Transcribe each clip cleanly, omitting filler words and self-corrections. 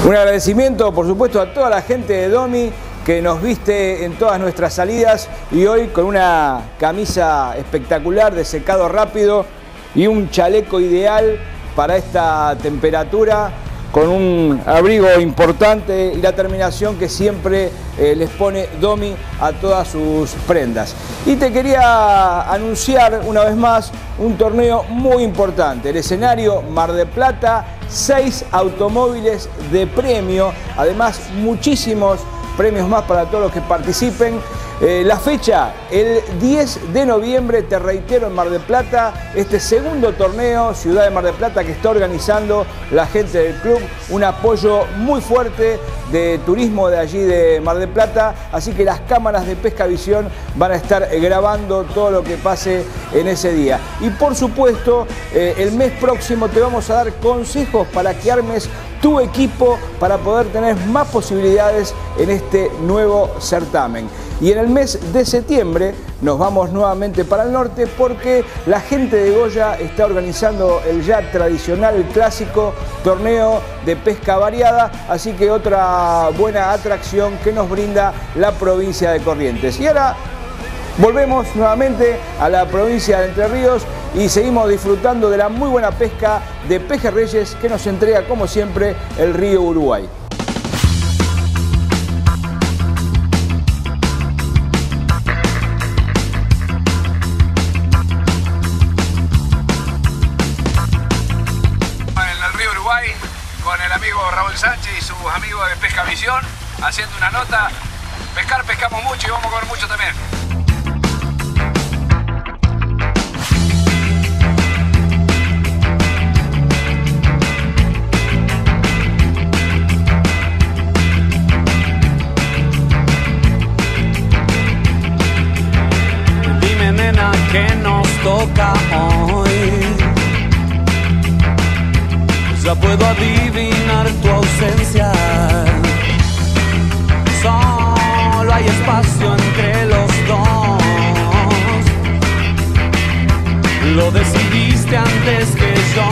Un agradecimiento, por supuesto, a toda la gente de Domi que nos viste en todas nuestras salidas y hoy con una camisa espectacular de secado rápido y un chaleco ideal para esta temperatura, con un abrigo importante y la terminación que siempre les pone Domi a todas sus prendas. Y te quería anunciar una vez más un torneo muy importante, el escenario Mar del Plata, 6 automóviles de premio, además muchísimos premios más para todos los que participen. La fecha, el 10 de noviembre, te reitero, en Mar del Plata, este segundo torneo Ciudad de Mar del Plata que está organizando la gente del club, un apoyo muy fuerte de turismo de allí de Mar del Plata, así que las cámaras de Pescavisión van a estar grabando todo lo que pase en ese día. Y por supuesto, el mes próximo te vamos a dar consejos para que armes tu equipo para poder tener más posibilidades en este nuevo certamen. Y en el mes de septiembre nos vamos nuevamente para el norte porque la gente de Goya está organizando el ya tradicional, el clásico torneo de pesca variada, así que otra buena atracción que nos brinda la provincia de Corrientes. Y ahora volvemos nuevamente a la provincia de Entre Ríos y seguimos disfrutando de la muy buena pesca de pejerreyes que nos entrega, como siempre, el río Uruguay. Con el amigo Raúl Sánchez y sus amigos de Pescavisión, haciendo una nota. Pescar, pescamos mucho y vamos a comer mucho también. Dime, nena, ¿qué nos toca hoy? Ya puedo adivinar tu ausencia. Solo hay espacio entre los dos. Lo decidiste antes que yo.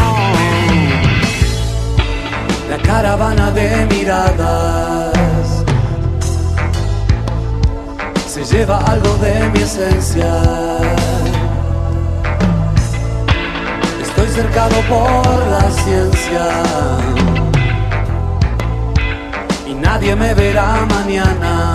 La caravana de miradas se lleva algo de mi esencia. Estoy cercado por la ciencia y nadie me verá mañana.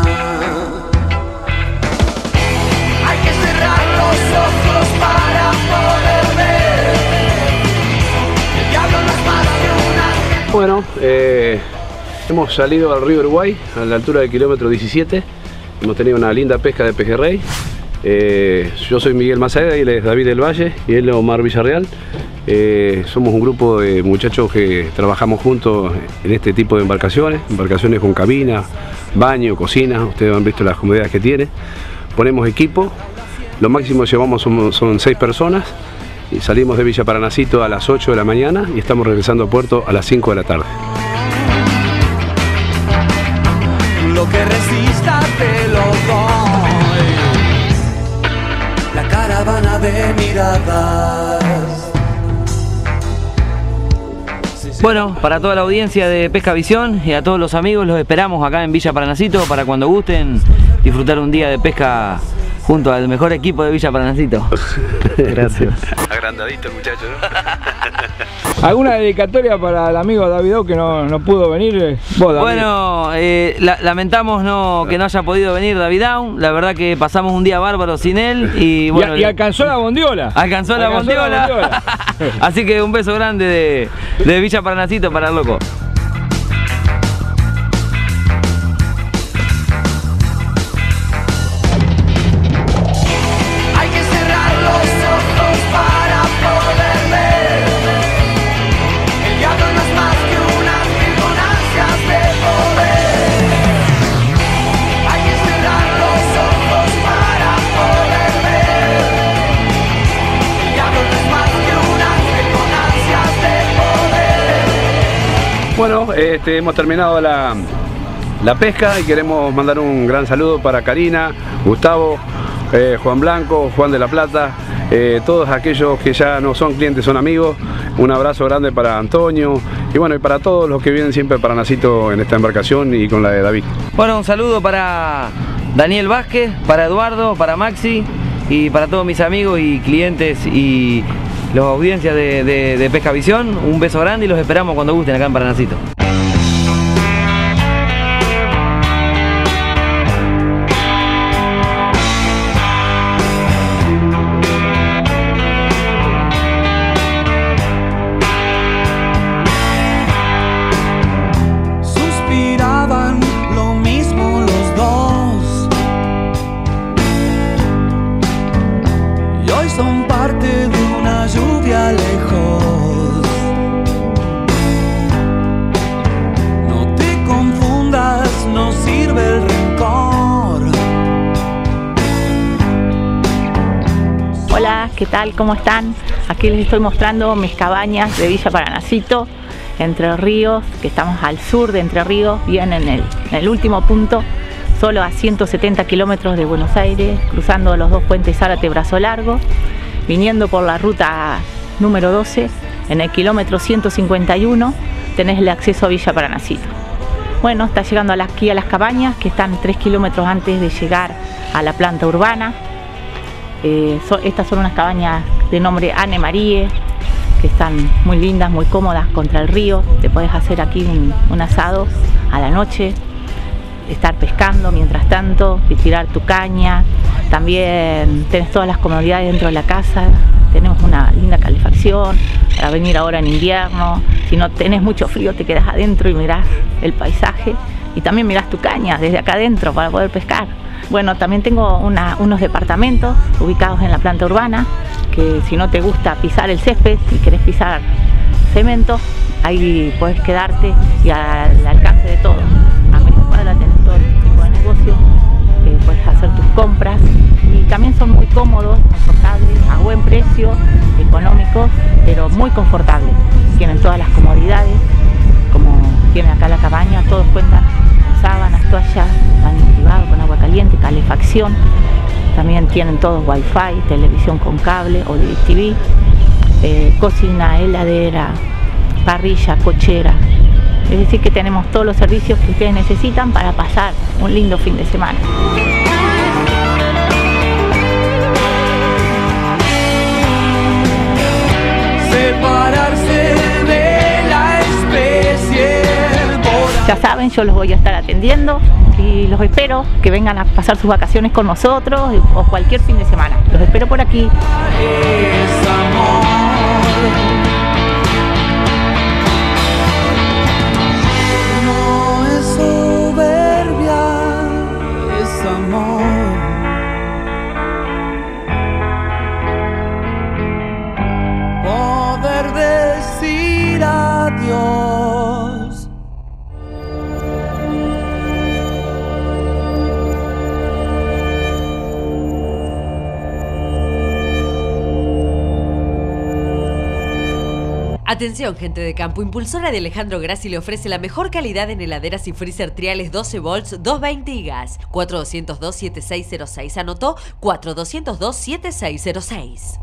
Hay que cerrar los ojos para poder ver. El diablo no es más que una... Bueno, hemos salido al río Uruguay a la altura del kilómetro 17. Hemos tenido una linda pesca de pejerrey. Yo soy Miguel Maceda y él es David del Valle y él es Omar Villarreal. Somos un grupo de muchachos que trabajamos juntos en este tipo de embarcaciones con cabina, baño, cocina. Ustedes han visto las comodidades que tiene. Ponemos equipo, lo máximo que llevamos son 6 personas y salimos de Villa Paranacito a las 8 de la mañana y estamos regresando a puerto a las 5 de la tarde. Lo que resista te lo doy. La caravana de miradas. Bueno, para toda la audiencia de Pescavisión y a todos los amigos, los esperamos acá en Villa Paranacito para cuando gusten disfrutar un día de pesca junto al mejor equipo de Villa Paranacito. Gracias. Agrandadito el muchacho, ¿no? ¿Alguna dedicatoria para el amigo David que no pudo venir? ¿Vos, David? Bueno, lamentamos que no haya podido venir David Down. La verdad que pasamos un día bárbaro sin él y bueno. Y alcanzó la bondiola. Alcanzó la bondiola. Así que un beso grande de Villa Paranacito para el loco. Bueno, hemos terminado la pesca y queremos mandar un gran saludo para Karina, Gustavo, Juan Blanco, Juan de la Plata, todos aquellos que ya no son clientes, son amigos. Un abrazo grande para Antonio Y bueno, y para todos los que vienen siempre para Nacito en esta embarcación y con la de David. Bueno, un saludo para Daniel Vázquez, para Eduardo, para Maxi y para todos mis amigos y clientes y las audiencias de Pesca Visión. Un beso grande y los esperamos cuando gusten acá en Paranacito. Suspiraban lo mismo los dos y hoy son parte de una lluvia lejos. No te confundas, no sirve el rencor. Hola, ¿qué tal? ¿Cómo están? Aquí les estoy mostrando mis cabañas de Villa Paranacito, Entre Ríos, que estamos al sur de Entre Ríos, bien en el último punto, solo a 170 kilómetros de Buenos Aires, cruzando los dos puentes Zárate-Brazo Largo, viniendo por la ruta número 12, en el kilómetro 151 tenés el acceso a Villa Paranacito. Bueno, está llegando aquí a las cabañas, que están 3 kilómetros antes de llegar a la planta urbana. Estas son unas cabañas de nombre Anne Marie, que están muy lindas, muy cómodas contra el río. Te podés hacer aquí un asado a la noche, estar pescando mientras tanto, y tirar tu caña. También tenés todas las comodidades dentro de la casa. Tenemos una linda calefacción para venir ahora en invierno. Si no tenés mucho frío, te quedás adentro y mirás el paisaje. Y también mirás tu caña desde acá adentro para poder pescar. Bueno, también tengo unos departamentos ubicados en la planta urbana, que si no te gusta pisar el césped y querés pisar cemento, ahí puedes quedarte y al alcance de todo. A media cuadra tenés todo tipo de negocio, puedes hacer tus compras y también son muy cómodos, confortables, a buen precio, económicos, pero muy confortables. Tienen todas las comodidades, como tiene acá la cabaña, todos cuentan con sábanas, toallas, baño privado con agua caliente, calefacción. También tienen todos wifi, televisión con cable o DirecTV, cocina, heladera, parrilla, cochera. Es decir que tenemos todos los servicios que ustedes necesitan para pasar un lindo fin de semana. Separarse de la especie. Ya saben, yo los voy a estar atendiendo y los espero que vengan a pasar sus vacaciones con nosotros o cualquier fin de semana. Los espero por aquí. Es amor. No es soberbia, es amor. Poder decir adiós. Atención, gente de campo, Impulsora de Alejandro Grassi le ofrece la mejor calidad en heladeras y freezer triales 12 volts, 220 y gas. 4202-7606. Anotó 4202-7606.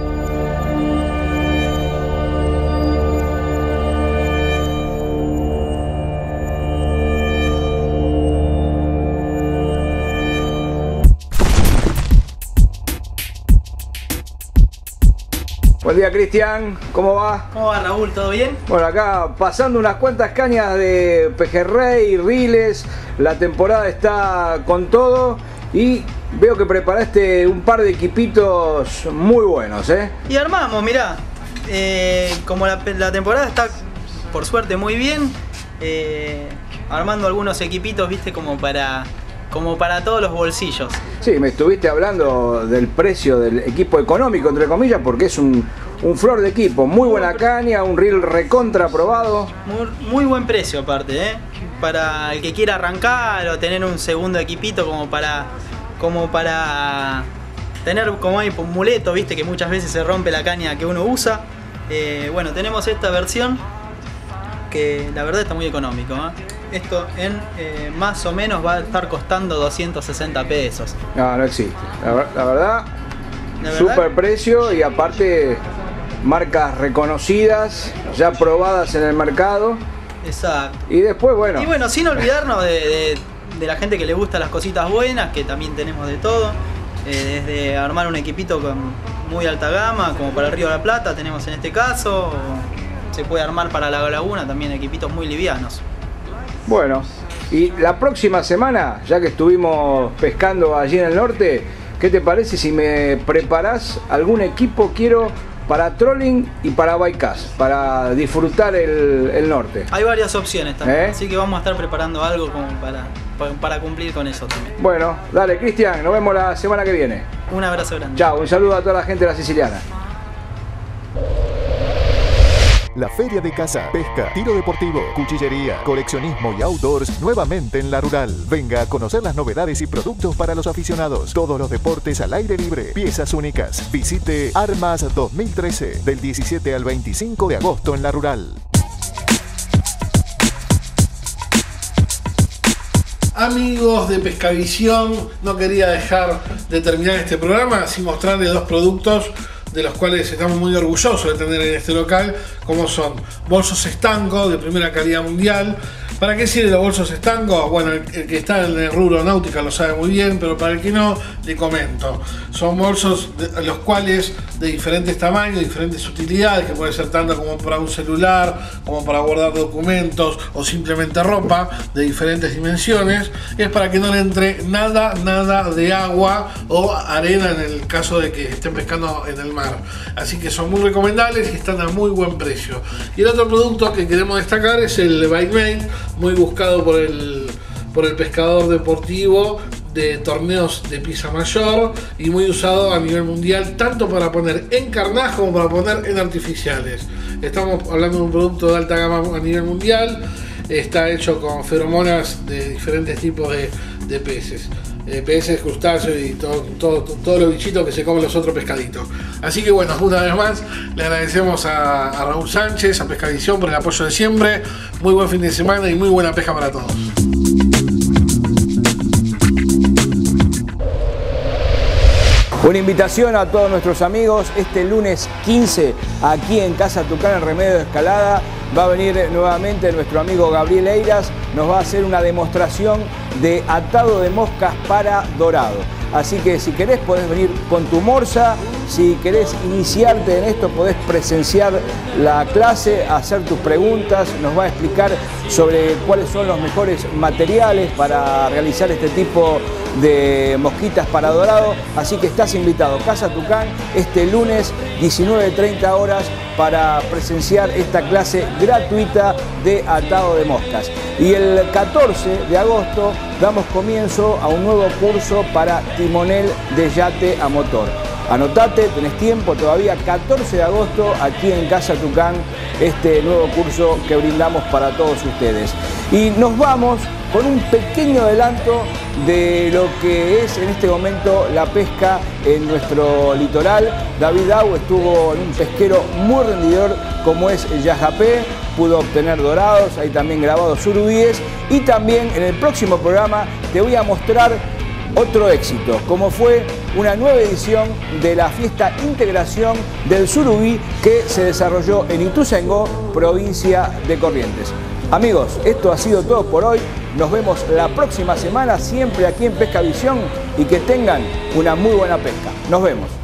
Buen día, Cristian, ¿cómo va? ¿Cómo va, Raúl? ¿Todo bien? Bueno, acá pasando unas cuantas cañas de pejerrey, riles, la temporada está con todo y veo que preparaste un par de equipitos muy buenos, ¿eh? Y armamos, mirá, como la temporada está por suerte muy bien, armando algunos equipitos, viste, como para todos los bolsillos. Sí, me estuviste hablando del precio del equipo económico, entre comillas, porque es un flor de equipo, muy buena caña, un reel recontra aprobado. Muy buen precio aparte, para el que quiera arrancar o tener un segundo equipito como para tener como hay un muleto, viste, que muchas veces se rompe la caña que uno usa. Bueno, tenemos esta versión que la verdad está muy económico, Esto en más o menos va a estar costando 260 pesos. No existe. La verdad, super precio y aparte marcas reconocidas, ya probadas en el mercado. Exacto. Y después, bueno. Y bueno, sin olvidarnos de la gente que le gusta las cositas buenas, que también tenemos de todo. Desde armar un equipito con muy alta gama, como para el Río de la Plata tenemos en este caso. O se puede armar para la Laguna también equipitos muy livianos. Bueno, y la próxima semana, ya que estuvimos pescando allí en el norte, ¿qué te parece si me preparás algún equipo? Quiero para trolling y para bycast, para disfrutar el norte. Hay varias opciones también, así que vamos a estar preparando algo como para cumplir con eso también. Bueno, dale Cristian, nos vemos la semana que viene. Un abrazo grande. Chao, un saludo a toda la gente de la Siciliana. La Feria de Caza, Pesca, Tiro Deportivo, Cuchillería, Coleccionismo y Outdoors nuevamente en La Rural. Venga a conocer las novedades y productos para los aficionados. Todos los deportes al aire libre, piezas únicas. Visite Armas 2013 del 17 al 25 de agosto en La Rural. Amigos de Pescavisión, no quería dejar de terminar este programa sin mostrarles dos productos de los cuales estamos muy orgullosos de tener en este local, como son bolsos estanco de primera calidad mundial. ¿Para qué sirven los bolsos estanco? Bueno, el que está en el rubro náutica lo sabe muy bien, pero para el que no, le comento. Son bolsos los cuales de diferentes tamaños, diferentes utilidades, que puede ser tanto como para un celular, como para guardar documentos o simplemente ropa de diferentes dimensiones. Es para que no le entre nada de agua o arena en el caso de que estén pescando en el mar. Así que son muy recomendables y están a muy buen precio. Y el otro producto que queremos destacar es el Baitmate, muy buscado por el pescador deportivo de torneos de pisa mayor y muy usado a nivel mundial, tanto para poner en carnaz como para poner en artificiales. Estamos hablando de un producto de alta gama a nivel mundial. Está hecho con feromonas de diferentes tipos de peces. Peces, crustáceos y todos los bichitos que se comen los otros pescaditos. Así que bueno, una vez más le agradecemos a Raúl Sánchez, a Pescavisión, por el apoyo de siempre. Muy buen fin de semana y muy buena pesca para todos. Una invitación a todos nuestros amigos, este lunes 15 aquí en Casa Tucán, en Remedio de Escalada, va a venir nuevamente nuestro amigo Gabriel Eiras, nos va a hacer una demostración de atado de moscas para dorado. Así que si querés podés venir con tu morsa, si querés iniciarte en esto podés presenciar la clase, hacer tus preguntas, nos va a explicar sobre cuáles son los mejores materiales para realizar este tipo de mosquitas para dorado. Así que estás invitado, Casa Tucán, este lunes 19:30 horas para presenciar esta clase gratuita de atado de moscas. Y el 14 de agosto damos comienzo a un nuevo curso para timonel de yate a motor. Anotate, tenés tiempo todavía, 14 de agosto aquí en Casa Tucán, este nuevo curso que brindamos para todos ustedes. Y nos vamos con un pequeño adelanto de lo que es en este momento la pesca en nuestro litoral. David Au estuvo en un pesquero muy rendidor como es el Yajapé, pudo obtener dorados, hay también grabados surubíes, y también en el próximo programa te voy a mostrar otro éxito, como fue una nueva edición de la fiesta Integración del Surubí que se desarrolló en Ituzaingó, provincia de Corrientes. Amigos, esto ha sido todo por hoy. Nos vemos la próxima semana, siempre aquí en Pescavisión, y que tengan una muy buena pesca. Nos vemos.